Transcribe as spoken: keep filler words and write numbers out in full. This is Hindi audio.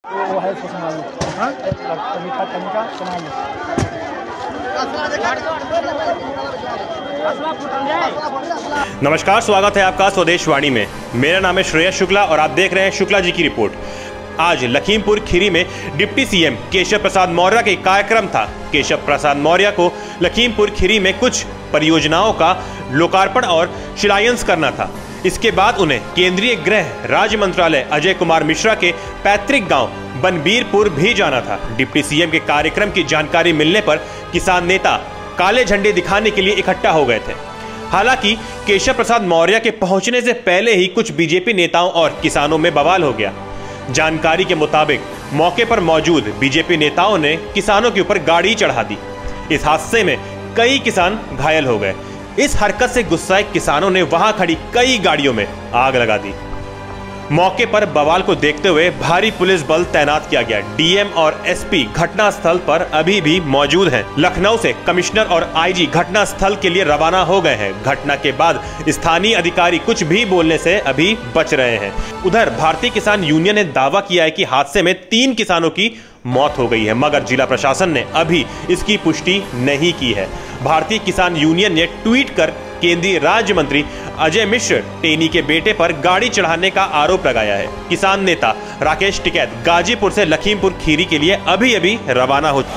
वो है उसको संभाल लो। हाँ तनिका तनिका संभाल लो। नमस्कार, स्वागत है आपका स्वदेश वाणी में। मेरा नाम है श्रेयस शुक्ला और आप देख रहे हैं शुक्ला जी की रिपोर्ट। आज लखीमपुर खीरी में डिप्टी सीएम केशव प्रसाद मौर्य का कार्यक्रम था। केशव प्रसाद मौर्य को लखीमपुर खीरी में कुछ परियोजनाओं का लोकार्पण और शिलान्यास करना था। इसके बाद उन्हें केंद्रीय गृह राज्य मंत्रालय अजय कुमार मिश्रा के पैतृक गांव बनबीरपुर भी जाना था। डिप्टी सीएम के कार्यक्रम की जानकारी मिलने पर किसान नेता काले झंडे दिखाने के लिए इकट्ठा हो गए थे। हालांकि केशव प्रसाद मौर्य के पहुंचने से पहले ही कुछ बीजेपी नेताओं और किसानों में बवाल हो गया। जानकारी के मुताबिक मौके पर मौजूद बीजेपी नेताओं ने किसानों के ऊपर गाड़ी चढ़ा दी। इस हादसे में कई किसान घायल हो गए। इस हरकत से गुस्साए किसानों ने वहां खड़ी कई गाड़ियों में आग लगा दी। मौके पर बवाल को देखते हुए भारी पुलिस बल तैनात किया गया। डीएम और एसपी घटनास्थल पर अभी भी मौजूद हैं। लखनऊ से कमिश्नर और आईजी घटनास्थल के लिए रवाना हो गए हैं। घटना के बाद स्थानीय अधिकारी कुछ भी बोलने से अभी बच रहे हैं। उधर भारतीय किसान यूनियन ने दावा किया है कि हादसे में तीन किसानों की मौत हो गई है, मगर जिला प्रशासन ने अभी इसकी पुष्टि नहीं की है। भारतीय किसान यूनियन ने ट्वीट कर केंद्रीय राज्य मंत्री अजय मिश्र टेनी के बेटे पर गाड़ी चढ़ाने का आरोप लगाया है। किसान नेता राकेश टिकैत गाजीपुर से लखीमपुर खीरी के लिए अभी अभी रवाना हो